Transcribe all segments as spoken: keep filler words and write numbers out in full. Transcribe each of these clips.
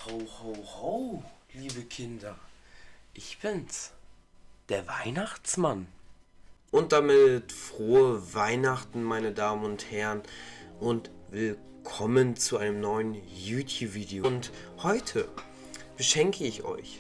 Ho, ho, ho, liebe Kinder. Ich bin's, der Weihnachtsmann. Und damit frohe Weihnachten, meine Damen und Herren. Und willkommen zu einem neuen YouTube-Video. Und heute beschenke ich euch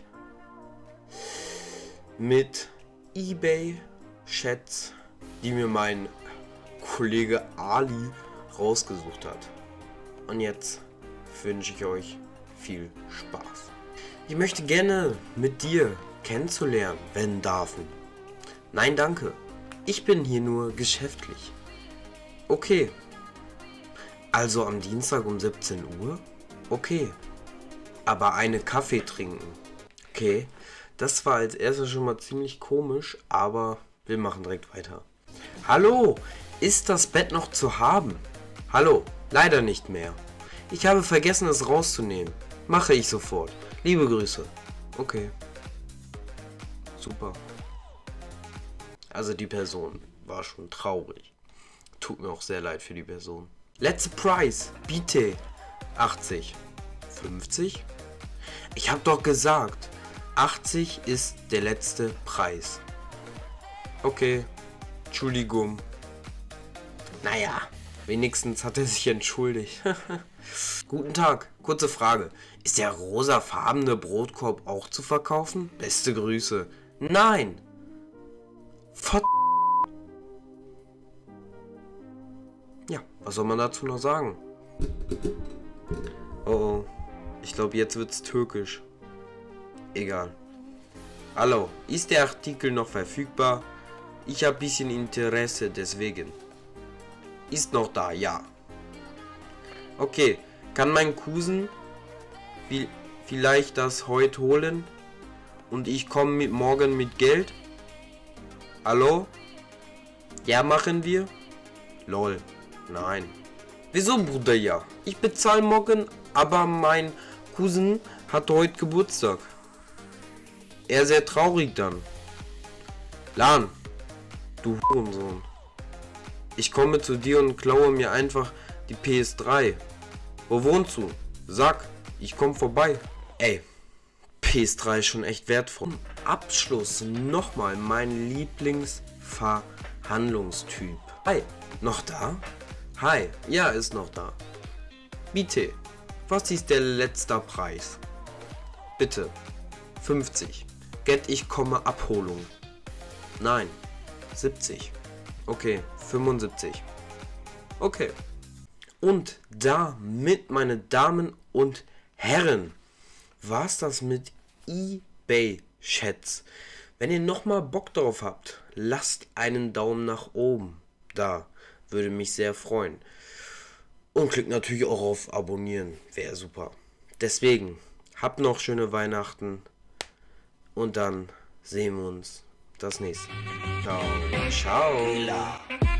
mit eBay-Chats, die mir mein Kollege Ali rausgesucht hat. Und jetzt wünsche ich euch viel Spaß. Ich möchte gerne mit dir kennenzulernen, wenn darfen. Nein, danke. Ich bin hier nur geschäftlich. Okay. Also am Dienstag um siebzehn Uhr? Okay. Aber eine Kaffee trinken. Okay. Das war als erstes schon mal ziemlich komisch, aber wir machen direkt weiter. Hallo, ist das Bett noch zu haben? Hallo, leider nicht mehr. Ich habe vergessen, es rauszunehmen. Mache ich sofort. Liebe Grüße. Okay. Super. Also die Person war schon traurig. Tut mir auch sehr leid für die Person. Letzte Preis. Bitte. achtzig. fünfzig? Ich habe doch gesagt, achtzig ist der letzte Preis. Okay. Entschuldigung. Naja, wenigstens hat er sich entschuldigt. Guten Tag, kurze Frage. Ist der rosafarbene Brotkorb auch zu verkaufen? Beste Grüße. Nein! Ver... Ja, was soll man dazu noch sagen? Oh oh, ich glaube jetzt wird's türkisch. Egal. Hallo, ist der Artikel noch verfügbar? Ich habe ein bisschen Interesse, deswegen. Ist noch da, ja. Okay, kann mein Cousin wie, vielleicht das heute holen? Und ich komme mit morgen mit Geld? Hallo? Ja, machen wir? Lol, nein. Wieso, Bruder, ja? Ich bezahle morgen, aber mein Cousin hat heute Geburtstag. Er sehr traurig dann. Lan, du Hurensohn. Ich komme zu dir und klaue mir einfach die P S drei. Wo wohnst du? Sag, ich komm vorbei. Ey, P S drei ist schon echt wertvoll. Zum Abschluss nochmal mein Lieblingsverhandlungstyp. Hi, noch da? Hi, ja, ist noch da. Bitte, was ist der letzte Preis? Bitte, fünfzig. Get, ich komme Abholung. Nein, siebzig. Okay, fünfundsiebzig. Okay. Und damit, meine Damen und Herren, war's das mit eBay-Chats. Wenn ihr nochmal Bock drauf habt, lasst einen Daumen nach oben da. Würde mich sehr freuen. Und klickt natürlich auch auf Abonnieren. Wäre super. Deswegen, habt noch schöne Weihnachten. Und dann sehen wir uns das nächste Mal. Ciao. Ciao.